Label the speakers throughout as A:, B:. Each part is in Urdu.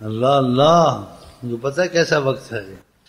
A: اللہ اللہ، مجھے پتہ ہے کیسا وقت ہے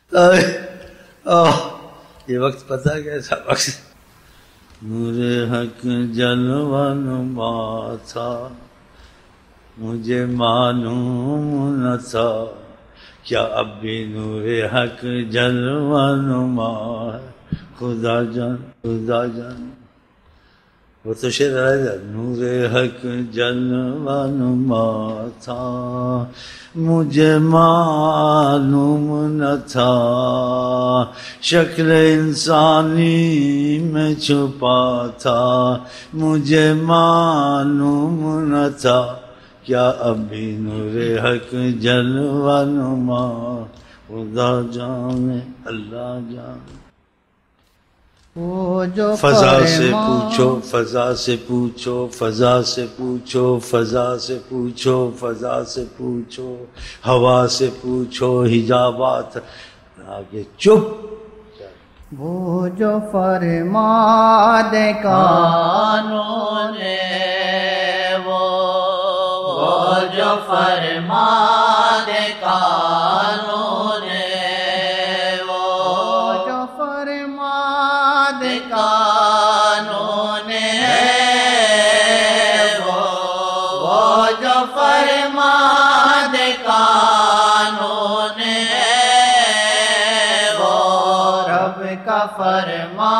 A: یہ وقت پتہ ہے کیسا وقت. نور حق جلوہ نما تھا، مجھے معلوم نہ تھا، کیا اب بھی نور حق جلوہ نما ہے. خدا جان خدا جان، وہ تو شعر ہے. نور حق جلوہ نما تھا، مجھے معلوم نہ تھا، شکل انسانی میں چھپا تھا، مجھے معلوم نہ تھا، کیا ابھی نور حق جلوہ نما. خدا جانے اللہ جانے.
B: وہ جو
A: فضا سے پوچھو فضا سے پوچھو فضا سے پوچھو فضا سے پوچھو فضا سے پوچھو، ہوا سے پوچھو حجابات آگے چپ.
B: وہ جو فرما دے قانون وہ جو فرما دے قانون وہ جو فرما دے قانون وہ جو فرما دے قانون وہ رب کا فرما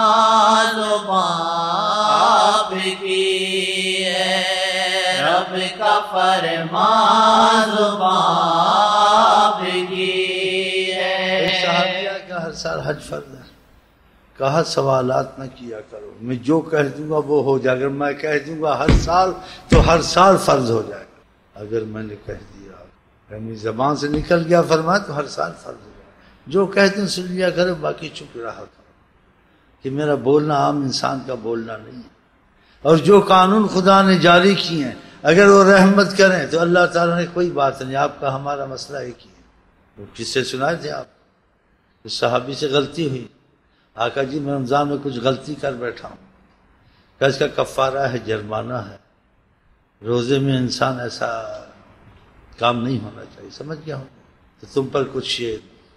B: زبان آپ کی ہے، رب کا فرما زبان آپ کی ہے.
A: صحابیہ کا ہر سال حج فرض ہے، کہا سوالات نہ کیا کرو، میں جو کہہ دوں گا وہ ہو جائے. اگر میں کہہ دوں گا ہر سال تو ہر سال فرض ہو جائے گا. اگر میں نے کہہ دیا میری زبان سے نکل گیا فرمایا تو ہر سال فرض ہو جائے گا. جو کہتے ہیں سن لیا کرو، باقی چپ رہا کرو، کہ میرا بولنا عام انسان کا بولنا نہیں ہے. اور جو قانون خدا نے جاری کیے ہیں اگر وہ رحمت کریں تو اللہ تعالیٰ نے کوئی بات نہیں. آپ کا ہمارا مسئلہ ایک ہی ہے. وہ کس سے سنائے تھے آپ؟ اس صحابی سے غلطی ہوئی، آقا جی میں رمضان میں کچھ غلطی کر بیٹھا ہوں، کہ اس کا کفارہ ہے، جرمانہ ہے. روزے میں انسان ایسا کام نہیں ہونا چاہیے. سمجھ گیا ہوں تو تم پر کچھ یہ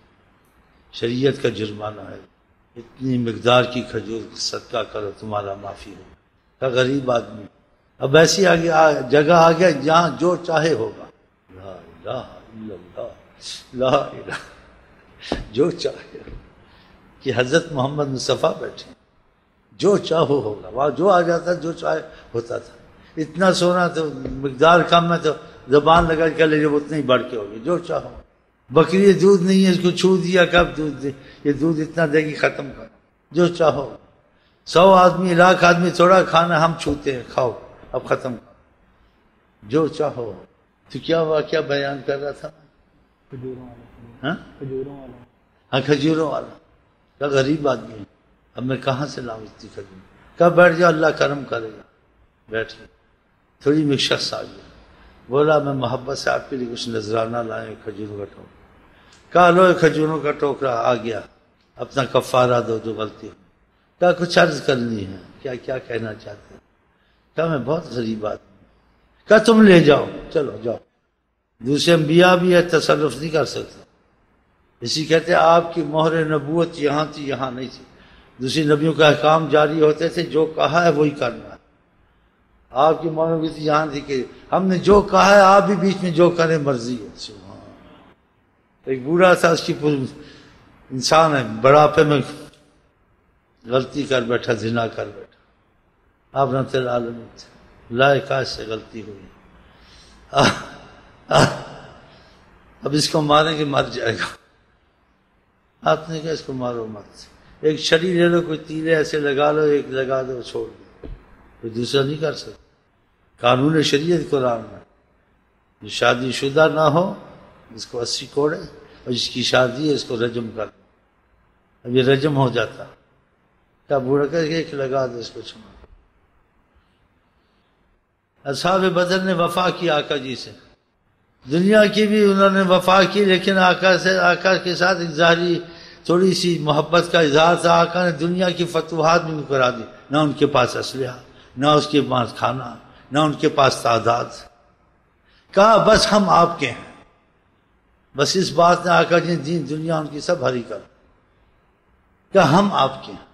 A: شریعت کا جرمانہ ہے، اتنی مقدار کی کھجور صدقہ کرو تمہارا معافی ہو. کا غریب آدمی اب ایسی آگے جگہ آ گیا جہاں جو چاہے ہوگا. لا الہ الا اللہ، لا الہ، جو چاہے کہ حضرت محمد مصطفیٰ بیٹھے، جو چاہو ہوگا. وہاں جو آ جاتا جو چاہے ہوتا تھا. اتنا سونا تو مقدار کم ہے تو زبان لگا کے لے جب اتنا ہی بڑھ کے ہوگی. جو چاہو، بکری دودھ نہیں ہے اس کو چھو دیا کب دودھ دے، یہ دودھ اتنا دے گی ختم کر. جو چاہو، 100 آدمی 1,00,000 آدمی تھوڑا کھانا ہم چھوتے ہیں، کھاؤ اب ختم کر. جو چاہو. تو کیا واقعہ بیان کر رہا تھا؟ ہاں کھجوروں والا کا غریب آدمی ہے. اب میں کہاں سے لاؤں اتنی کھجور؟ کہا بیٹھ جاؤ اللہ کرم کرے گا. بیٹھ گیا. تھوڑی میں شخص آ گیا، بولا میں محبت سے آپ کے لیے کچھ نذرانہ لائے کھجوروں کا ٹوکرا. کہا لو کھجوروں کا ٹوکرا آ گیا، اپنا کفارہ دو جو غلطی ہو. کہا کچھ عرض کرنی ہے. کیا کیا کہنا چاہتے ہیں؟ کہا میں بہت غریب آدمی ہوں. کہا تم لے جاؤ، چلو جاؤ. دوسرے انبیاء بھی ہے تصرف نہیں کر سکتے. اسی کہتے ہیں آپ کی مہر نبوت یہاں تھی یہاں نہیں تھی. دوسری نبیوں کا احکام جاری ہوتے تھے، جو کہا ہے وہی کرنا ہے. آپ کی مہر نبوت یہاں تھی کہ ہم نے جو کہا ہے آپ بھی بیچ میں جو کریں مرضی ہے. ایک بوڑھا تھا، اس کی انسان ہے، بڑھاپے میں غلطی کر بیٹھا، زنا کر بیٹھا. آپ رحمت اللہ علیہ تھے، لائقہ سے غلطی ہوئی. اب اس کو ماریں گے مر جائے گا. آپ نے کہا اس کو مارو مت، ایک چھڑی لے لو، کوئی تیرے ایسے لگا لو، ایک لگا دو چھوڑ دو. کوئی دوسرا نہیں کر سکتا. قانون شریعت قرآن میں جو شادی شدہ نہ ہو اس کو 80 کوڑے، اور جس کی شادی ہے اس کو رجم کر دو. اب یہ رجم ہو جاتا. کیا بوڑھا کر کے ایک لگا دو اس کو چھوڑ. اصحاب بدر نے وفا کی آقا جی سے، دنیا کی بھی انہوں نے وفا کی، لیکن آقا کے ساتھ ایک ظاہری تھوڑی سی محبت کا اظہار تھا. آقا نے دنیا کی فتوحات بھی کرا دی. نہ ان کے پاس اسلحہ، نہ اس کے پاس کھانا، نہ ان کے پاس تعداد. کہا بس ہم آپ کے ہیں، بس اس بات نے آقا جی دین دنیا ان کی سب ہری کر کیا ہم آپ کے ہیں،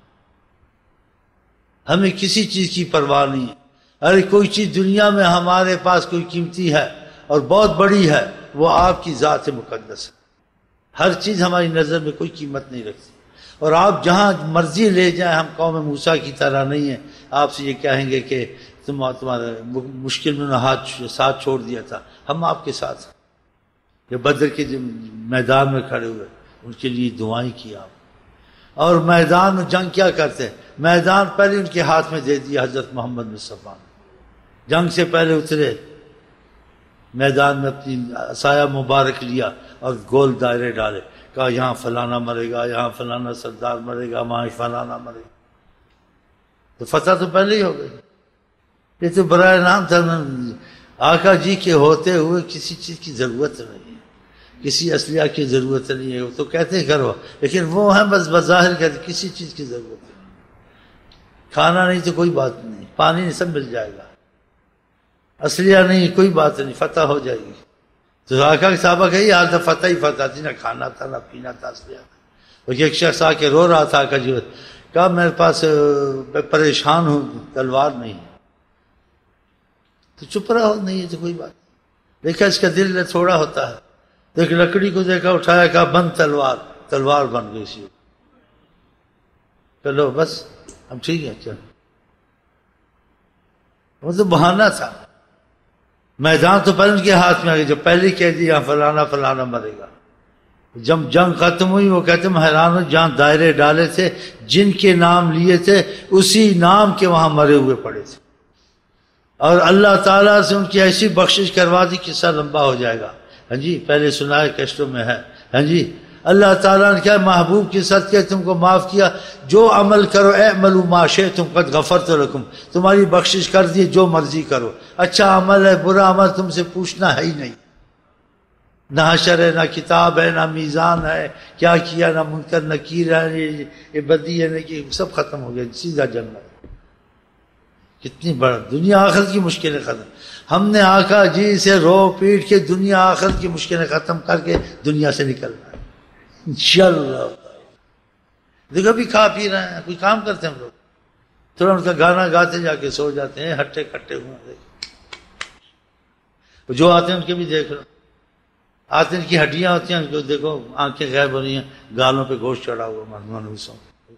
A: ہمیں کسی چیز کی پرواہ نہیں ہے۔ ارے کوئی چیز دنیا میں ہمارے پاس کوئی قیمتی ہے اور بہت بڑی ہے، وہ آپ کی ذات مقدس ہے۔ ہر چیز ہماری نظر میں کوئی قیمت نہیں رکھتی، اور آپ جہاں مرضی لے جائیں، ہم قوم موسیٰ کی طرح نہیں ہیں آپ سے یہ کہیں گے کہ تمہارے مشکل میں ساتھ چھوڑ دیا تھا۔ ہم آپ کے ساتھ ہیں۔ یہ بدر کے میدان میں کھڑے ہوئے ان کے لیے دعائیں کی آپ، اور میدان میں جنگ کیا کرتے ہیں؟ میدان پہلے ان کے ہاتھ میں دے دیا حضرت محمد مصطفیٰ نے۔ جنگ سے پہلے اترے میدان میں، اپنی عصایا مبارک لیا اور گول دائرے ڈالے، کہا یہاں فلانا مرے گا، یہاں فلانا سردار مرے گا، وہاں فلانا مرے گا۔ تو فتح تو پہلے ہی ہو گئی۔ یہ تو برائے نام تھا، آقا جی کے ہوتے ہوئے کسی چیز کی ضرورت نہیں ہے، کسی اسلحہ کی ضرورت نہیں ہے۔ وہ تو کہتے کرو، لیکن وہ ہیں بس بظاہر کہتے کسی چیز کی ضرورت نہیں۔ کھانا نہیں تو کوئی بات نہیں، پانی نہیں، سب مل جائے گا۔ اسلحہ نہیں، کوئی بات نہیں، فتح ہو جائے گی۔ تو آقا کے صحابہ کا یہی حال تھا، فتح ہی فتح تھی، نہ کھانا تھا نہ پینا تھا، اسلحہ تھا۔ اور ایک شخص آ کے رو رہا تھا، آقا جی کہا میرے پاس میں پریشان ہوں، تلوار نہیں ہے۔ تو چپ رہا ہو، نہیں ہے تو کوئی بات نہیں۔ دیکھا اس کا دل تھوڑا ہوتا ہے، دیکھ لکڑی کو دیکھا، اٹھایا، کہا بند تلوار، تلوار بن گئی سی۔ چلو بس اب ٹھیک ہے، چلو۔ وہ تو بہانہ تھا، میدان تو پہلے ان کے ہاتھ میں آ گیا، جب پہلے کہہ دیا فلانا فلانا مرے گا۔ جب جنگ ختم ہوئی، وہ کہتے ہیں حیران ہو، جہاں دائرے ڈالے تھے، جن کے نام لیے تھے، اسی نام کے وہاں مرے ہوئے پڑے تھے، اور اللہ تعالیٰ سے ان کی ایسی بخشش کروا دی، قصہ لمبا ہو جائے گا۔ ہاں جی، پہلے سنا ہے، کیسٹوں میں ہے۔ ہاں جی، اللہ تعالیٰ نے کیا محبوب کی صدقے تم کو معاف کیا، جو عمل کرو اعملوا ما شئتم قد غفرت لکم، تمہاری بخشش کر دی، جو مرضی کرو۔ اچھا عمل ہے، برا عمل تم سے پوچھنا ہے ہی نہیں، نہ حشر ہے، نہ کتاب ہے، نہ میزان ہے، کیا کیا، نہ منکر نکیر ہے، یہ بدی ہے، نہیں، سب ختم ہو گیا، سیدھا جنت۔ کتنی بڑا دنیا آخرت کی مشکلیں ختم۔ ہم نے آقا جی سے رو پیٹ کے دنیا آخرت کی مشکلیں ختم کر کے دنیا سے نکلنا ہے انشاءاللہ۔ دیکھو بھی کھا پی رہے ہیں، کوئی کام کرتے ہیں ہم لوگ، تھوڑا ان کا گانا گاتے جا کے سو جاتے ہیں، ہٹے کٹے ہوئے ہیں۔ جو آتے ہیں ان کے بھی دیکھ لو، آتے ان کی ہڈیاں ہوتی ہیں، ان کو دیکھو آنکھیں غائب ہو رہی ہیں، گالوں پہ گوشت چڑھا ہوا منحوسوں۔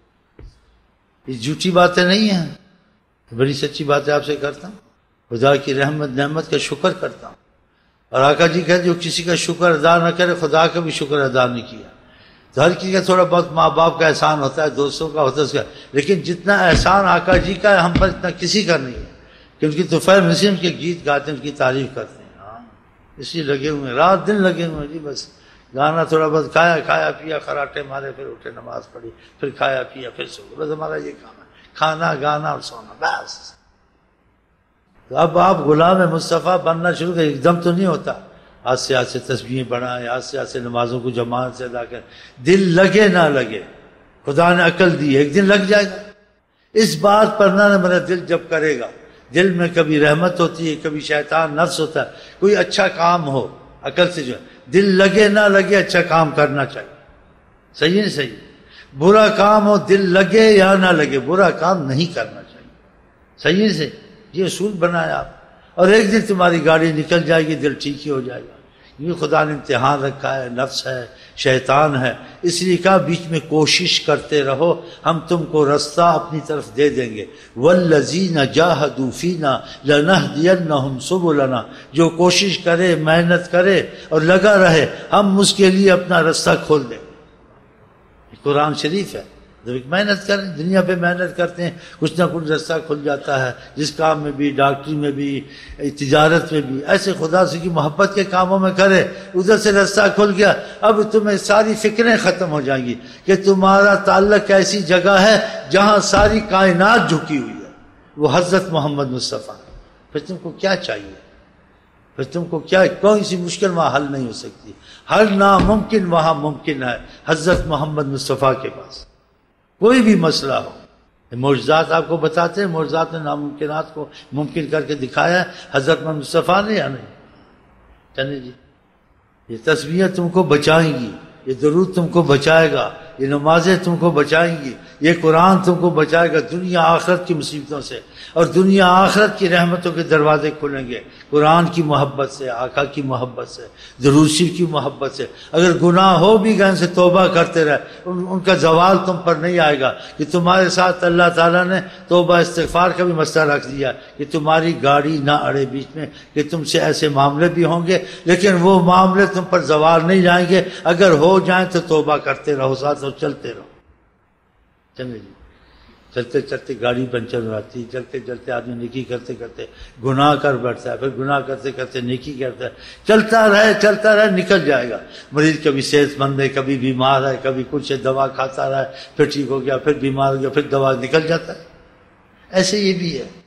A: یہ جھوٹی باتیں نہیں ہیں، بڑی سچی باتیں آپ سے کرتا ہوں، خدا کی رحمت نعمت کا شکر کرتا ہوں۔ اور آقا جی کہتے جو کسی کا شکر ادا نہ کرے، خدا کا بھی شکر ادا نہیں کیا۔ تو ہر کسی کا تھوڑا بہت ماں باپ کا احسان ہوتا ہے، دوستوں کا ہوتا ہے اس کا، لیکن جتنا احسان آقا جی کا ہے ہم پر، اتنا کسی کا نہیں ہے۔ کہ ان کی طفیل مسلم کے گیت گاتے ہیں، ان کی تعریف کرتے ہیں، ہاں اس لیے لگے ہوئے ہیں، رات دن لگے ہوئے ہیں جی۔ بس گانا تھوڑا بہت کھایا، کھایا پیا، خراٹے مارے، پھر اٹھے، نماز پڑھی، پھر کھایا پیا، پھر سو گئے، بس ہمارا یہ کام ہے، کھانا گانا اور سونا، بس۔ تو اب آپ غلام مصطفیٰ بننا شروع کریں، ایک دم تو نہیں ہوتا۔ آج سے تسبیحیں پڑھائیں، آج سے نمازوں کو جماعت سے ادا کریں، دل لگے نہ لگے، خدا نے عقل دی، ایک دن لگ جائے گا۔ اس بات پر نہ میرا دل جب کرے گا، دل میں کبھی رحمت ہوتی ہے، کبھی شیطان نفس ہوتا ہے، کوئی اچھا کام ہو عقل سے جو ہے، دل لگے نہ لگے اچھا کام کرنا چاہیے، صحیح نہیں صحیح؟ برا کام ہو، دل لگے یا نہ لگے، برا کام نہیں کرنا چاہیے، صحیح نہیں صحیح؟ یہ اصول بنایا آپ، اور ایک دن تمہاری گاڑی نکل جائے گی، دل ٹھیک ہی ہو جائے گا۔ یہ خدا نے امتحان رکھا ہے، نفس ہے، شیطان ہے، اس لیے کہا بیچ میں کوشش کرتے رہو، ہم تم کو رستہ اپنی طرف دے دیں گے۔ وَالَّذِينَ جَاهَدُوا فِينَا لَنَهْدِيَنَّهُمْ سُبُلَنَا، جو کوشش کرے، محنت کرے اور لگا رہے، ہم اس کے لیے اپنا رستہ کھول دیں گے۔ قرآن شریف ہے، جب ایک محنت کریں، دنیا پہ محنت کرتے ہیں، کچھ نہ کچھ رستہ کھل جاتا ہے، جس کام میں بھی، ڈاکٹری میں بھی، تجارت میں بھی، ایسے خدا سے کی محبت کے کاموں میں کرے، ادھر سے رستہ کھل گیا، اب تمہیں ساری فکریں ختم ہو جائیں گی کہ تمہارا تعلق ایسی جگہ ہے جہاں ساری کائنات جھکی ہوئی ہے، وہ حضرت محمد مصطفیٰ۔ پھر تم کو کیا چاہیے؟ پھر تم کو کیا، کوئی سی مشکل وہاں حل نہیں ہو سکتی، ہر ناممکن وہاں ممکن ہے حضرت محمد مصطفیٰ کے پاس، کوئی بھی مسئلہ ہو۔ معجزات آپ کو بتاتے ہیں، معجزات نے ناممکنات کو ممکن کر کے دکھایا ہے، حضرت محمد مصطفیٰ نے یا نہیں؟ چلیں جی، یہ تسبیحیں تم کو بچائیں گی، یہ درود تم کو بچائے گا، یہ نمازیں تم کو بچائیں گی، یہ قرآن تم کو بچائے گا دنیا آخرت کی مصیبتوں سے، اور دنیا آخرت کی رحمتوں کے دروازے کھلیں گے قرآن کی محبت سے، آقا کی محبت سے، درود شریف کی محبت سے۔ اگر گناہ ہو بھی گئے ان سے توبہ کرتے رہے، ان کا زوال تم پر نہیں آئے گا، کہ تمہارے ساتھ اللہ تعالیٰ نے توبہ استغفار کا بھی مسئلہ رکھ دیا کہ تمہاری گاڑی نہ اڑے بیچ میں، کہ تم سے ایسے معاملے بھی ہوں گے لیکن وہ معاملے تم پر زوال نہیں جائیں گے، اگر ہو جائیں تو توبہ کرتے رہو، ساتھ اور چلتے رہو۔ چلے جی، چلتے چلتے گاڑی پنچر ہو جاتی، چلتے چلتے آدمی نیکی کرتے کرتے گناہ کر بیٹھتا ہے، پھر گناہ کرتے کرتے نیکی کرتا ہے، چلتا رہے نکل جائے گا۔ مریض کبھی صحت مند ہے، کبھی بیمار ہے، کبھی کچھ ہے، دوا کھاتا رہا، پھر ٹھیک ہو گیا، پھر بیمار ہو گیا، پھر دوا نکل جاتا ہے۔ ایسے یہ بھی ہے۔